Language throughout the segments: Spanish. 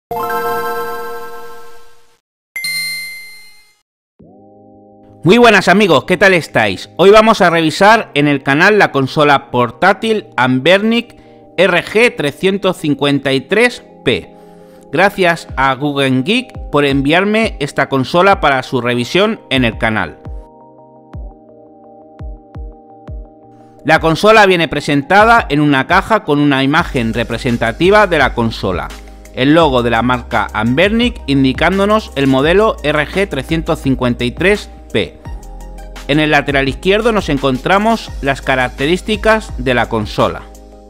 Muy buenas amigos, ¿qué tal estáis? Hoy vamos a revisar en el canal la consola portátil Anbernic RG353P. Gracias a Google Geek por enviarme esta consola para su revisión en el canal. La consola viene presentada en una caja con una imagen representativa de la consola, el logo de la marca Anbernic indicándonos el modelo RG353P. En el lateral izquierdo nos encontramos las características de la consola.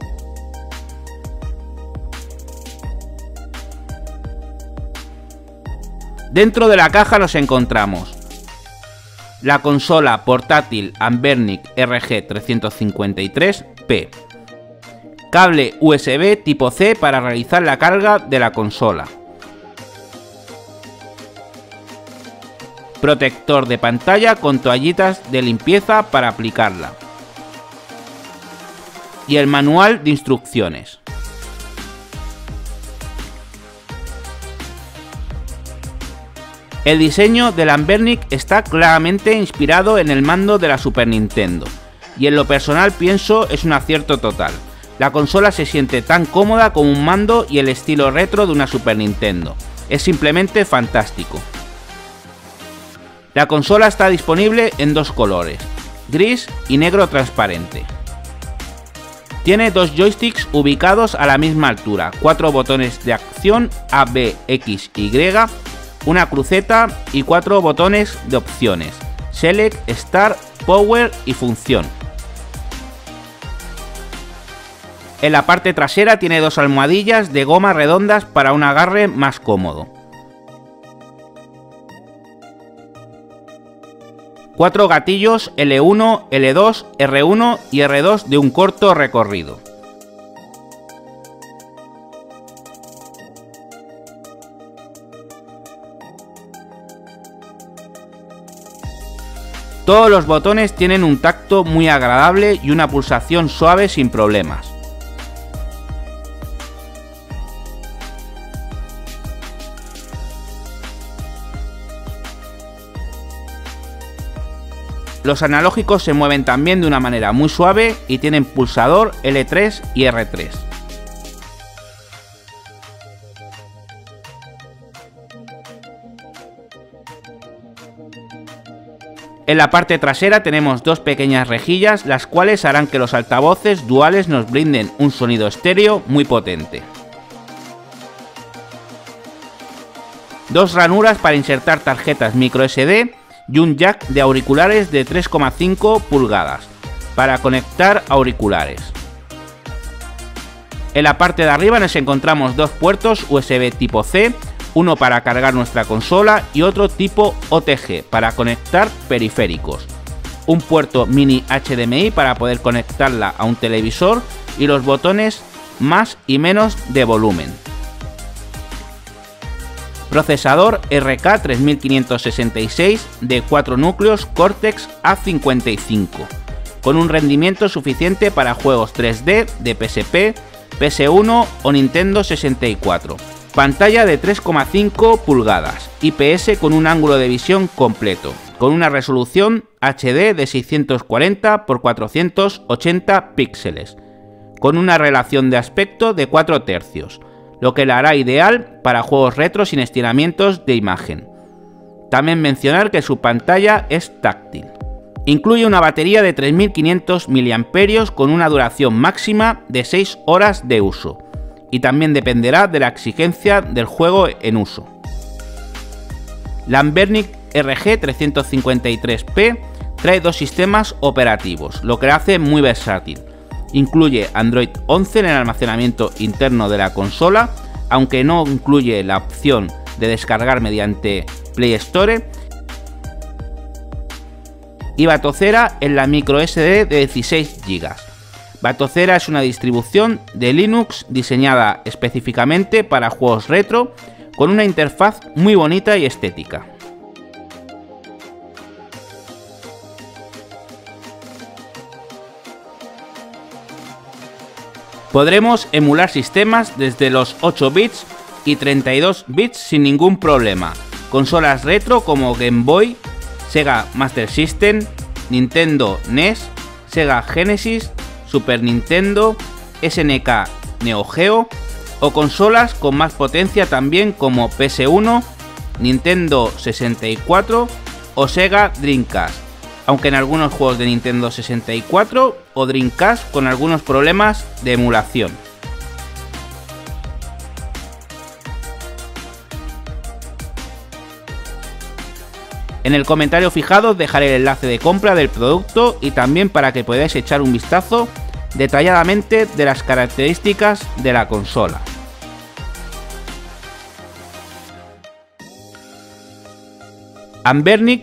Dentro de la caja nos encontramos la consola portátil Anbernic RG353P, cable USB tipo C para realizar la carga de la consola, protector de pantalla con toallitas de limpieza para aplicarla y el manual de instrucciones. El diseño del Anbernic está claramente inspirado en el mando de la Super Nintendo y en lo personal pienso es un acierto total. La consola se siente tan cómoda como un mando y el estilo retro de una Super Nintendo. Es simplemente fantástico. La consola está disponible en dos colores, gris y negro transparente. Tiene dos joysticks ubicados a la misma altura, 4 botones de acción A, B, X, Y, una cruceta y 4 botones de opciones, Select, Start, Power y Función. En la parte trasera tiene dos almohadillas de goma redondas para un agarre más cómodo. 4 gatillos L1, L2, R1 y R2 de un corto recorrido. Todos los botones tienen un tacto muy agradable y una pulsación suave sin problemas. Los analógicos se mueven también de una manera muy suave y tienen pulsador L3 y R3. En la parte trasera tenemos dos pequeñas rejillas, las cuales harán que los altavoces duales nos brinden un sonido estéreo muy potente. Dos ranuras para insertar tarjetas microSD y un jack de auriculares de 3,5 pulgadas para conectar auriculares. En la parte de arriba nos encontramos dos puertos USB tipo C, uno para cargar nuestra consola y otro tipo OTG para conectar periféricos, un puerto mini HDMI para poder conectarla a un televisor y los botones más y menos de volumen. Procesador RK3566 de 4 núcleos Cortex A55, con un rendimiento suficiente para juegos 3D de PSP, PS1 o Nintendo 64. Pantalla de 3,5 pulgadas, IPS con un ángulo de visión completo, con una resolución HD de 640 x 480 píxeles, con una relación de aspecto de 4 tercios, lo que la hará ideal para juegos retro sin estiramientos de imagen. También mencionar que su pantalla es táctil. Incluye una batería de 3500 mAh con una duración máxima de 6 horas de uso, y también dependerá de la exigencia del juego en uso. La Anbernic RG353P trae dos sistemas operativos, lo que la hace muy versátil. Incluye Android 11 en el almacenamiento interno de la consola, aunque no incluye la opción de descargar mediante Play Store, y Batocera en la microSD de 16 GB. Batocera es una distribución de Linux diseñada específicamente para juegos retro, con una interfaz muy bonita y estética. Podremos emular sistemas desde los 8 bits y 32 bits sin ningún problema. Consolas retro como Game Boy, Sega Master System, Nintendo NES, Sega Genesis, Super Nintendo, SNK Neo Geo o consolas con más potencia también como PS1, Nintendo 64 o Sega Dreamcast, aunque en algunos juegos de Nintendo 64 o Dreamcast con algunos problemas de emulación. En el comentario fijado os dejaré el enlace de compra del producto y también para que podáis echar un vistazo detalladamente de las características de la consola. Anbernic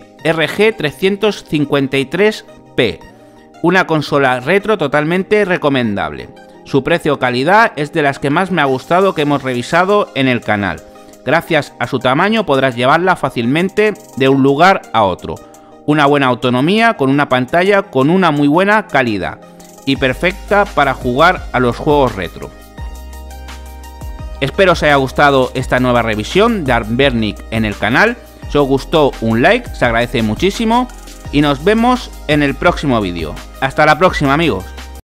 RG353P, una consola retro totalmente recomendable. Su precio-calidad es de las que más me ha gustado que hemos revisado en el canal. Gracias a su tamaño podrás llevarla fácilmente de un lugar a otro. Una buena autonomía con una pantalla con una muy buena calidad y perfecta para jugar a los juegos retro. Espero os haya gustado esta nueva revisión de Anbernic en el canal. Si os gustó, un like se agradece muchísimo y nos vemos en el próximo vídeo. Hasta la próxima, amigos.